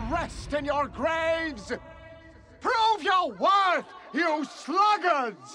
rest in your graves! Prove your worth, you sluggards!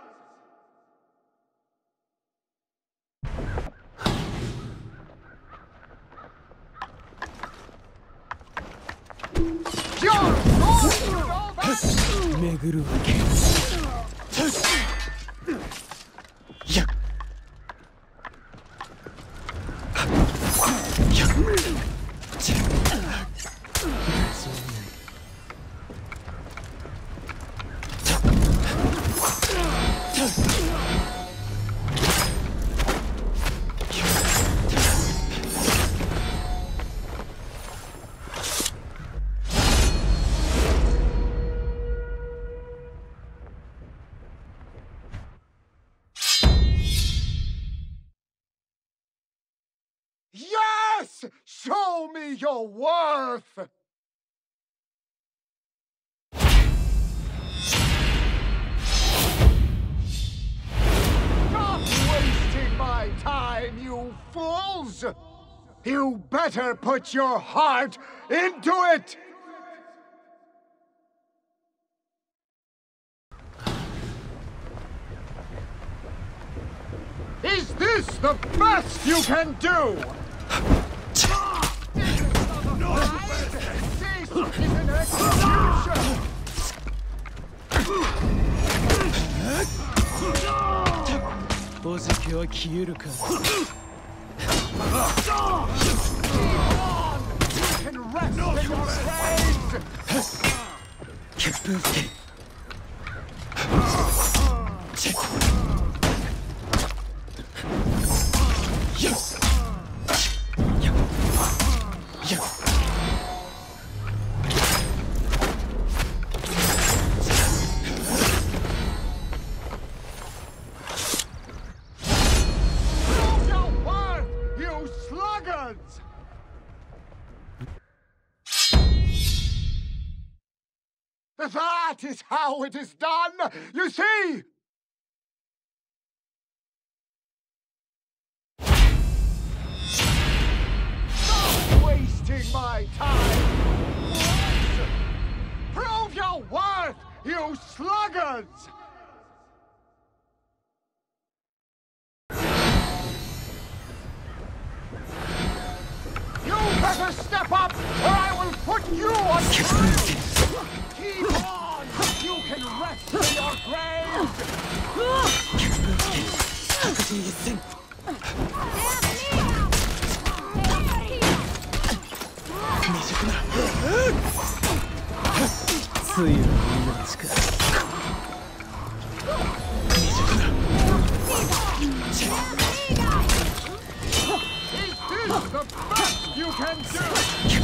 Yes! Show me your worth! Stop wasting my time, you fools! You better put your heart into it! Is this the best you can do? No! This is an execution! You can rest in your graves! That is how it is done, you see! Stop wasting my time! Prove your worth, you sluggards! You better step up, or I will put you on trial! Keep on! You can rest in your grave! Is this the best you can do?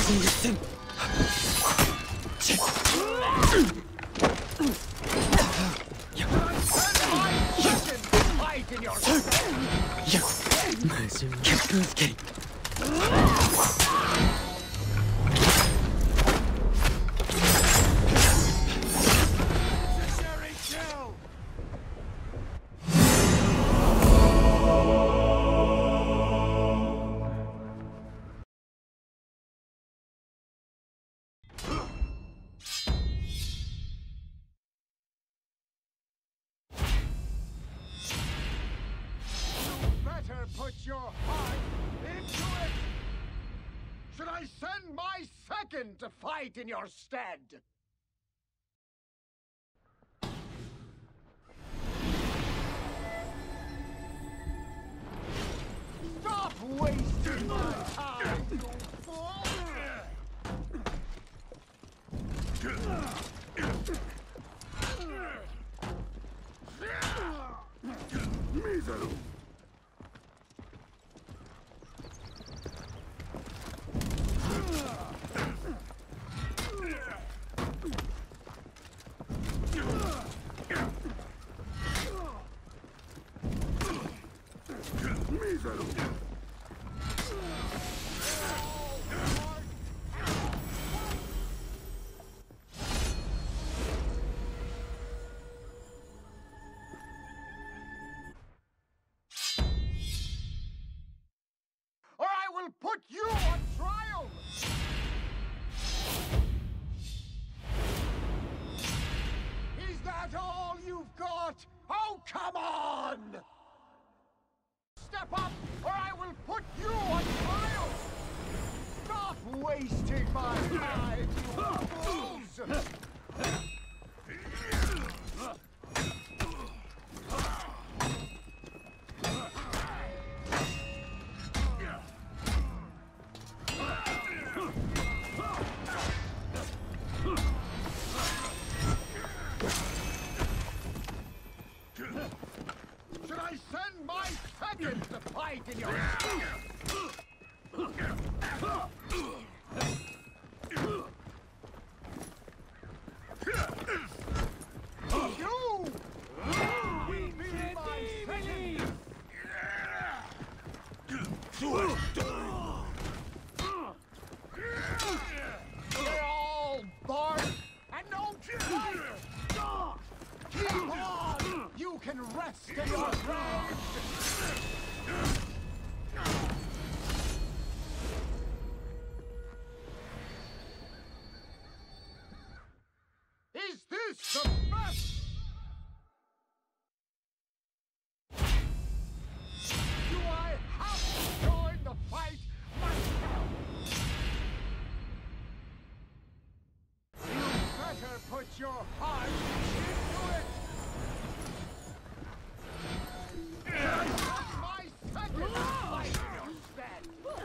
Fight in your put your heart into it! Should I send my second to fight in your stead? Stop wasting my time, you fool! Mísero! Or I will put you on trial! Is that all you've got? Oh, come on! Step up, or I will put you on trial! Stop wasting my time, you fools! Should I send my second to fight in your... You will be my second! They're all bark and no fire! Keep on! You can rest in your grave! Is this the best? Do I have to join the fight myself? You better put your heart into it! My second fight in your stead!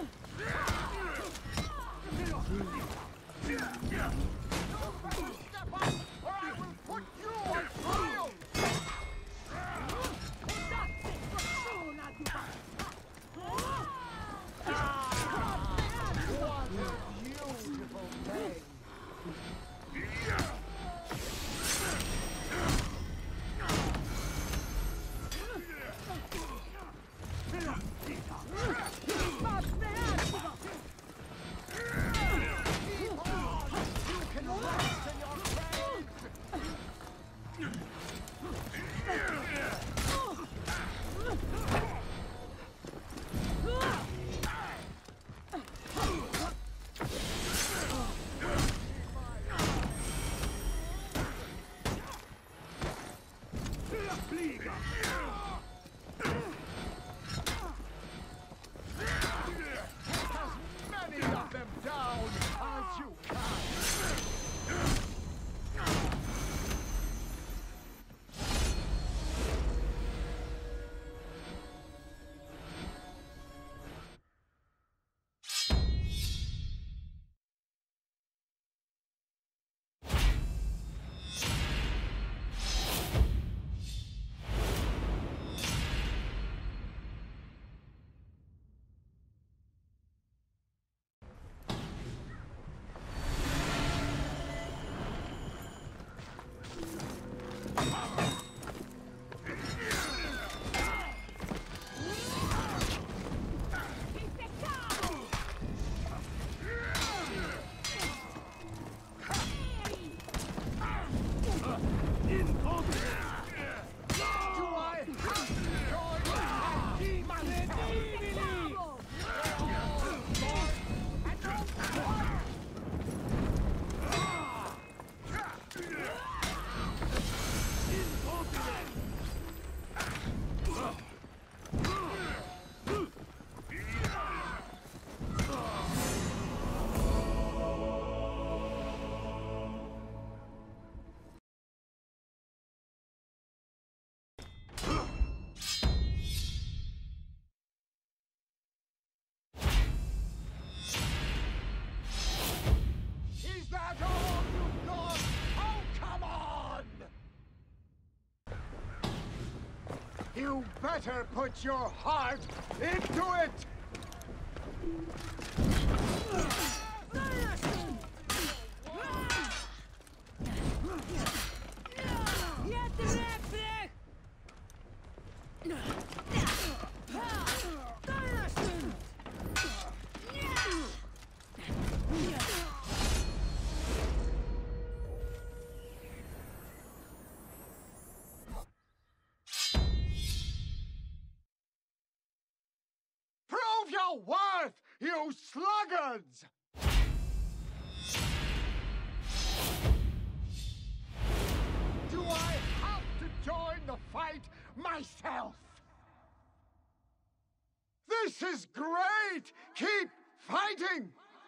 Step up, or I will put you on trial! What a beautiful day! You better put your heart into it! Prove your worth, you sluggards! Do I have to join the fight myself? This is great! Keep fighting!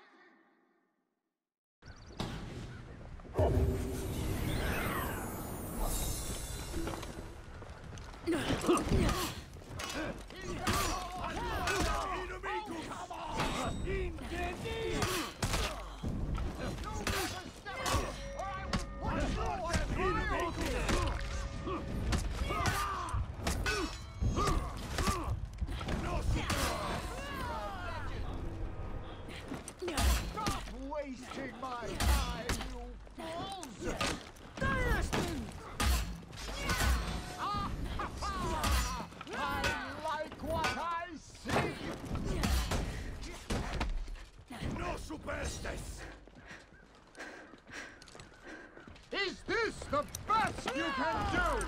Stop wasting my time, you fools! I like what I see! No superstes! Is this the best you can do?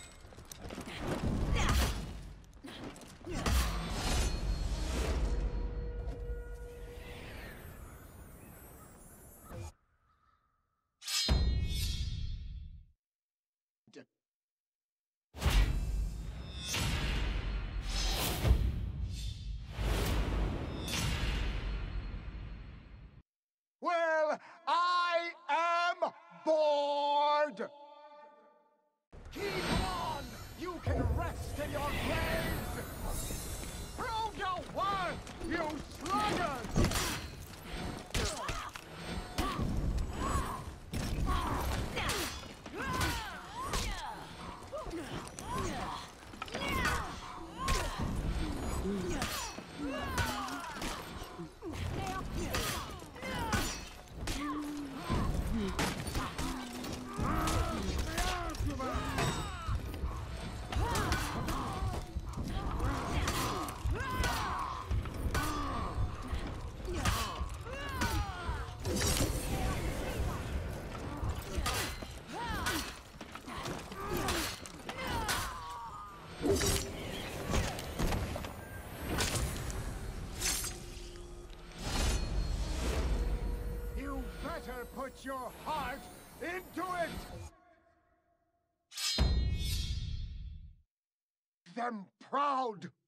Well, I am bored! Keep on! You can rest in your graves! Prove your worth, you sluggards! You better put your heart into it! Them proud!